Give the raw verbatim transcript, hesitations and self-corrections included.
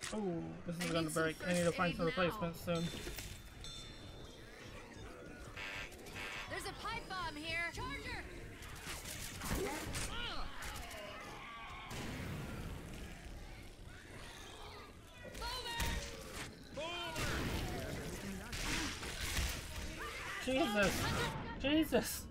Oh, this is gonna break. I need to find some replacements soon. There's a pipe bomb here. Charger. Jesus! Jesus!